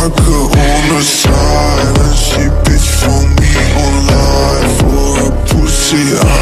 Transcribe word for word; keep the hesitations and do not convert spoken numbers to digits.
vodka on the side, and she bitch for me online for a pussy.